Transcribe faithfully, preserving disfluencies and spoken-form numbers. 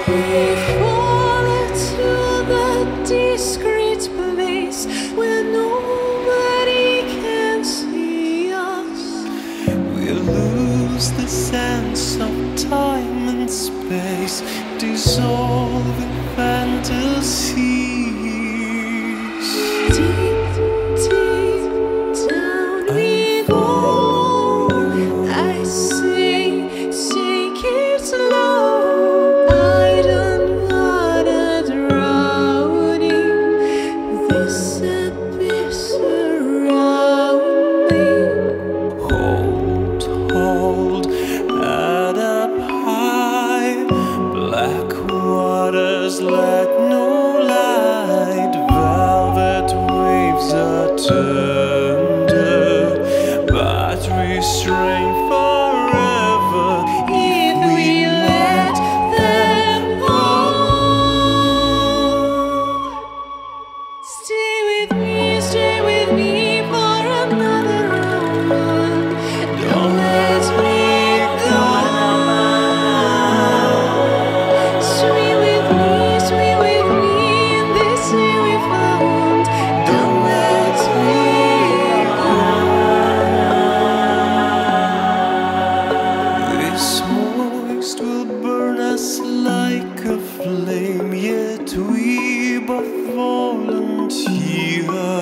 Dissolving fantasies. Deep, deep down we fall. I say, take it slow. I don't wanna drown in this abyss around me. Hold, hold, head up high. Black waters lack no light. Velvet waves are tender, but restrained forever if we let them all. Stay with me, stay with me for another hour. Don't let me go. Swim with me, swim with me in this sea we found. Don't let me go. This moist will burn us like a flame, yet we both volunteer.